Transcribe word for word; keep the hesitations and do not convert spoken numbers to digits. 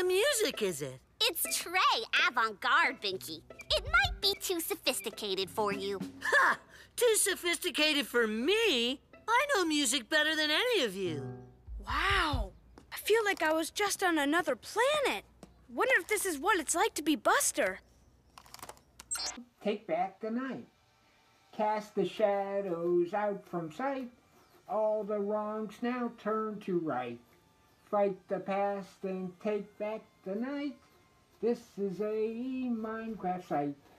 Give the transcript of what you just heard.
of music is it? It's Trey avant-garde, Binky. It might be too sophisticated for you. Ha! Too sophisticated for me? I know music better than any of you. Wow. I feel like I was just on another planet. Wonder if this is what it's like to be Buster. Take back the night. Cast the shadows out from sight. All the wrongs now turn to right. Fight the past and take back the night. This is a Minecraft site.